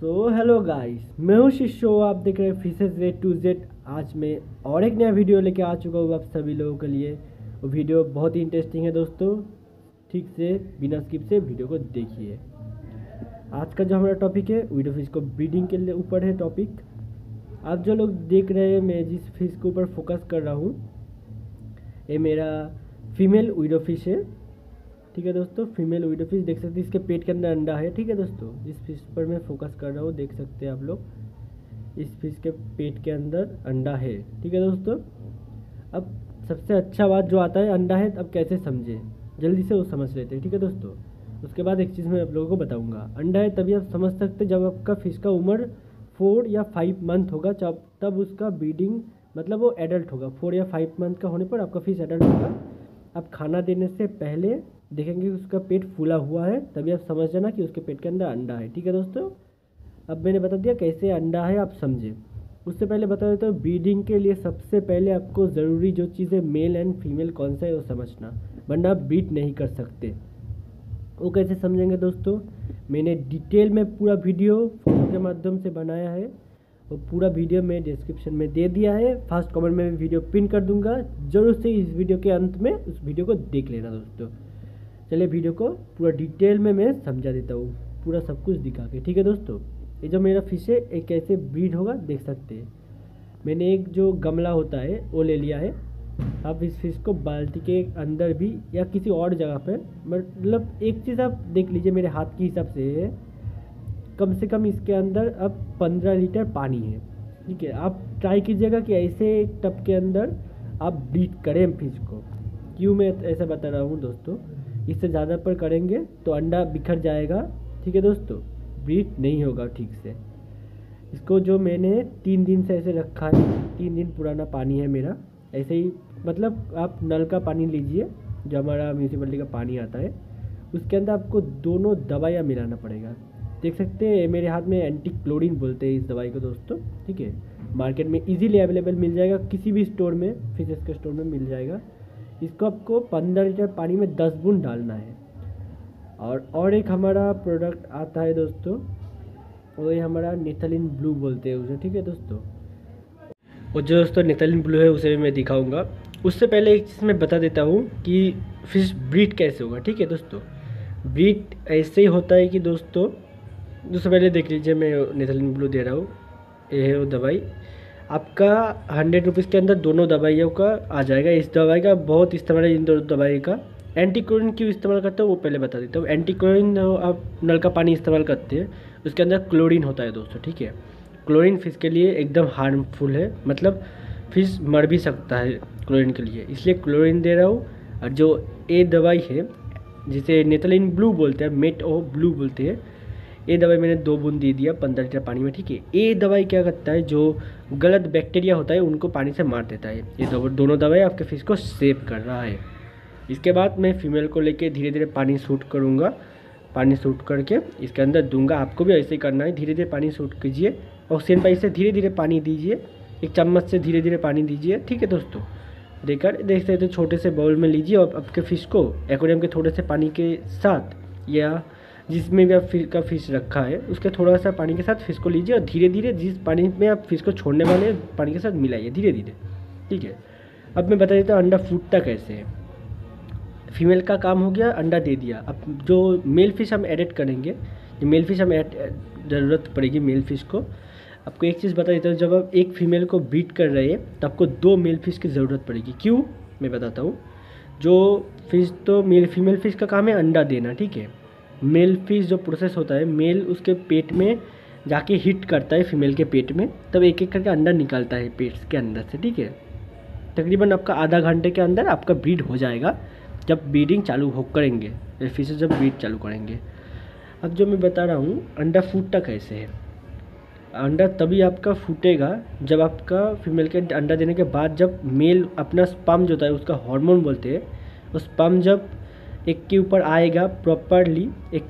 Hello guys, मैं हूं शिशो। आप देख रहे हैं फिशेस ए टू जेड। आज मैं और एक नया वीडियो लेके आ चुका हूँ आप सभी लोगों के लिए। वो वीडियो बहुत ही इंटरेस्टिंग है दोस्तों, ठीक से बिना स्किप से वीडियो को देखिए। आज का जो हमारा टॉपिक है विडो फिश को ब्रीडिंग के लिए ऊपर है टॉपिक। आप जो लोग देख रहे हैं, मैं जिस फिश के ऊपर फोकस कर रहा हूँ ये मेरा फीमेल विडो फिश है, ठीक है दोस्तों। फीमेल विडो फिश देख सकते हैं, इसके पेट के अंदर अंडा है, ठीक है दोस्तों। जिस फिश पर मैं फोकस कर रहा हूँ देख सकते हैं आप लोग, इस फिश के पेट के अंदर अंडा है, ठीक है दोस्तों। अब सबसे अच्छा बात जो आता है, अंडा है, अब कैसे समझे, जल्दी से वो समझ लेते हैं, ठीक है दोस्तों। उसके बाद एक चीज़ मैं आप लोगों को बताऊँगा। अंडा है तभी आप समझ सकते जब आपका फिश का उम्र 4 या 5 मंथ होगा, तब उसका ब्रीडिंग मतलब वो एडल्ट होगा। 4 या 5 मंथ का होने पर आपका फिश एडल्ट होगा। आप खाना देने से पहले देखेंगे कि उसका पेट फूला हुआ है, तभी आप समझ जाना कि उसके पेट के अंदर अंडा है, ठीक है दोस्तों। अब मैंने बता दिया कैसे अंडा है, आप समझे। उससे पहले बता देता हूँ, ब्रीडिंग के लिए सबसे पहले आपको ज़रूरी जो चीज़ है मेल एंड फीमेल कौन सा है वो समझना, वरना आप ब्रीड नहीं कर सकते। वो कैसे समझेंगे दोस्तों, मैंने डिटेल में पूरा वीडियो फोटो के माध्यम से बनाया है। वो पूरा वीडियो मैं डिस्क्रिप्शन में दे दिया है, फर्स्ट कमेंट में भी वीडियो पिन कर दूंगा। जरूर से इस वीडियो के अंत में उस वीडियो को देख लेना दोस्तों। चलिए वीडियो को पूरा डिटेल में मैं समझा देता हूँ, पूरा सब कुछ दिखा के, ठीक है दोस्तों। ये जो मेरा फिश है एक कैसे ब्रीड होगा देख सकते हैं। मैंने एक जो गमला होता है वो ले लिया है। आप इस फिश को बाल्टी के अंदर भी या किसी और जगह पर, मतलब एक चीज़ आप देख लीजिए, मेरे हाथ के हिसाब से कम से कम इसके अंदर अब 15 लीटर पानी है, ठीक है। आप ट्राई कीजिएगा कि ऐसे टब के अंदर आप ब्रीड करें फिश को। क्यों मैं ऐसा बता रहा हूँ दोस्तों, इससे ज़्यादा पर करेंगे तो अंडा बिखर जाएगा, ठीक है दोस्तों, ब्रीड नहीं होगा ठीक से। इसको जो मैंने 3 दिन से ऐसे रखा है, 3 दिन पुराना पानी है मेरा, ऐसे ही मतलब आप नल का पानी लीजिए, जो हमारा म्यूनिसिपैलिटी का पानी आता है, उसके अंदर आपको दोनों दवाइयाँ मिलाना पड़ेगा। देख सकते हैं मेरे हाथ में एंटी क्लोरीन बोलते हैं इस दवाई को दोस्तों, ठीक है। मार्केट में इजीली अवेलेबल मिल जाएगा, किसी भी स्टोर में, फिशेस के स्टोर में मिल जाएगा। इसको आपको 15 लीटर पानी में 10 बूंद डालना है। और एक हमारा प्रोडक्ट आता है दोस्तों, वो ये हमारा नेथलीन ब्लू बोलते हैं उसे, ठीक है दोस्तों। और जो दोस्तों नेथलीन ब्लू है उसे भी मैं दिखाऊंगा। उससे पहले एक चीज़ मैं बता देता हूँ कि फिश ब्रीड कैसे होगा, ठीक है दोस्तों। ब्रीड ऐसे ही होता है कि दोस्तों, सबसे पहले देख लीजिए, मैं नेथलीन ब्लू दे रहा हूँ, ये है वो दवाई। आपका 100 रुपीज़ के अंदर दोनों दवाइयों का आ जाएगा। इस दवाई का बहुत इस्तेमाल है, इन दोनों दवाई का। एंटी क्लोरीन क्यों इस्तेमाल करते हो वो पहले बता देता हूँ। एंटी क्लोरीन आप नल का पानी इस्तेमाल करते हैं, उसके अंदर क्लोरीन होता है दोस्तों, ठीक है। क्लोरीन फिश के लिए एकदम हार्मफुल है, मतलब फिश मर भी सकता है क्लोरीन के लिए, इसलिए क्लोरीन दे रहा हूँ। और जो ये दवाई है जिसे नेथलीन ब्लू बोलते हैं, मेट ओ ब्लू बोलते हैं, ये दवाई मैंने 2 बूंद दे दिया 15 लीटर पानी में, ठीक है। ये दवाई क्या करता है, जो गलत बैक्टीरिया होता है उनको पानी से मार देता है। ये दोनों दवाई आपके फिश को सेव कर रहा है। इसके बाद मैं फीमेल को लेके धीरे धीरे पानी सूट करूँगा, पानी सूट करके इसके अंदर दूंगा। आपको भी ऐसे ही करना है, धीरे धीरे पानी सूट कीजिए, ऑक्सीजन पाइप से धीरे धीरे पानी दीजिए, एक चम्मच से धीरे धीरे पानी दीजिए, ठीक है दोस्तों। देख सकते तो छोटे से बाउल में लीजिए और आपके फिश को एक्वेरियम के थोड़े से पानी के साथ, या जिसमें भी आप फिश रखा है उसके थोड़ा सा पानी के साथ फिश को लीजिए और धीरे धीरे जिस पानी में आप फिश को छोड़ने वाले पानी के साथ मिलाइए धीरे धीरे, ठीक है। अब मैं बता देता हूँ अंडा फूटता कैसे है। फीमेल का काम हो गया, अंडा दे दिया। अब जो मेल फिश हम एडिट करेंगे, जो मेल फिश हम ज़रूरत पड़ेगी मेल फिश को। आपको एक चीज़ बता देता हूँ, जब आप एक फीमेल को ब्रीड कर रहे हैं तो आपको 2 मेल फिश की ज़रूरत पड़ेगी। क्यों, मैं बताता हूँ। जो फिश तो फीमेल फिश का काम है अंडा देना, ठीक है। मेल फिश जो प्रोसेस होता है, मेल उसके पेट में जाके हिट करता है फीमेल के पेट में, तब एक एक करके अंडा निकालता है पेट के अंदर से, ठीक है। तकरीबन आपका आधा घंटे के अंदर आपका ब्रीड हो जाएगा, जब ब्रीडिंग चालू करेंगे, फिश जब ब्रीड चालू करेंगे। अब जो मैं बता रहा हूँ अंडा फूटता कैसे है। अंडा तभी आपका फूटेगा जब आपका फीमेल के अंडा देने के बाद जब मेल अपना स्पर्म जो होता है, उसका हार्मोन बोलते हैं, उस स्पर्म जब एक के ऊपर आएगा प्रॉपरली,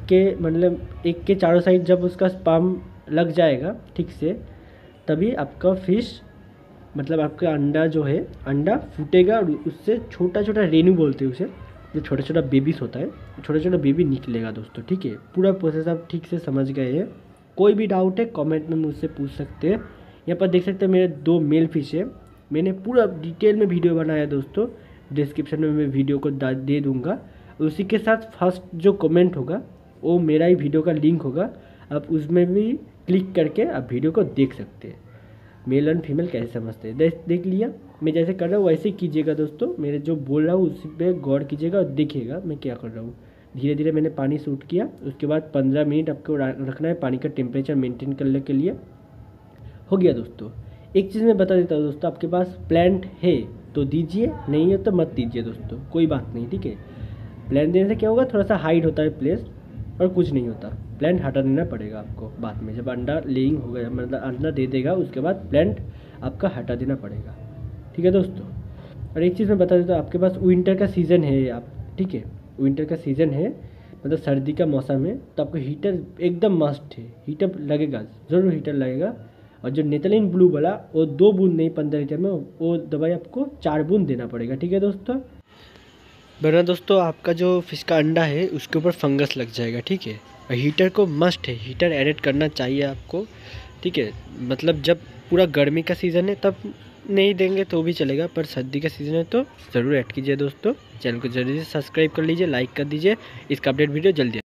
एक के चारों साइड जब उसका स्पर्म लग जाएगा ठीक से, तभी आपका फिश मतलब आपका अंडा जो है, अंडा फूटेगा और उससे छोटा छोटा रेनू बोलते हैं उसे, जो छोटा छोटा बेबीज होता है, छोटा छोटा बेबी निकलेगा दोस्तों, ठीक है। पूरा प्रोसेस आप ठीक से समझ गए हैं। कोई भी डाउट है कमेंट में मुझसे पूछ सकते हैं। यहाँ पर देख सकते हैं मेरे 2 मेल फिश है। मैंने पूरा डिटेल में वीडियो बनाया है दोस्तों, डिस्क्रिप्शन में मैं वीडियो को दे दूँगा। उसी के साथ फर्स्ट जो कमेंट होगा वो मेरा ही वीडियो का लिंक होगा, आप उसमें भी क्लिक करके आप वीडियो को देख सकते हैं, मेल एंड फीमेल कैसे समझते हैं। देख लिया, मैं जैसे कर रहा हूँ वैसे ही कीजिएगा दोस्तों। मेरे जो बोल रहा हूँ उसी पे गौर कीजिएगा और देखिएगा मैं क्या कर रहा हूँ। धीरे धीरे मैंने पानी सूट किया, उसके बाद 15 मिनट आपको रखना है पानी का टेम्परेचर मेंटेन करने के लिए। हो गया दोस्तों। एक चीज़ मैं बता देता हूँ दोस्तों, आपके पास प्लांट है तो दीजिए, नहीं है तो मत दीजिए दोस्तों, कोई बात नहीं, ठीक है। प्लांट देने से क्या होगा, थोड़ा सा हाइट होता है प्लेस और कुछ नहीं होता। प्लांट हटा देना पड़ेगा आपको बाद में, जब अंडा लेइंग हो गया, मतलब अंडा दे देगा उसके बाद प्लांट आपका हटा देना पड़ेगा, ठीक है दोस्तों। और एक चीज़ मैं बता देता हूँ, आपके पास विंटर का सीज़न है आप, ठीक है, विंटर का सीज़न है मतलब सर्दी का मौसम है, तो आपको हीटर एकदम मस्ट है, हीटर लगेगा, ज़रूर हीटर लगेगा। और जो नेथलीन ब्लू वाला वो 2 बूंद नहीं 15 लीटर में, वो दवाई आपको 4 बूंद देना पड़ेगा, ठीक है दोस्तों। वरना दोस्तों आपका जो फिश का अंडा है उसके ऊपर फंगस लग जाएगा, ठीक है। और हीटर को मस्ट है, हीटर एडिट करना चाहिए आपको, ठीक है। मतलब जब पूरा गर्मी का सीज़न है तब नहीं देंगे तो भी चलेगा, पर सर्दी का सीज़न है तो ज़रूर ऐड कीजिए दोस्तों। चैनल को जल्दी से सब्सक्राइब कर लीजिए, लाइक कर दीजिए, इसका अपडेट वीडियो जल्दी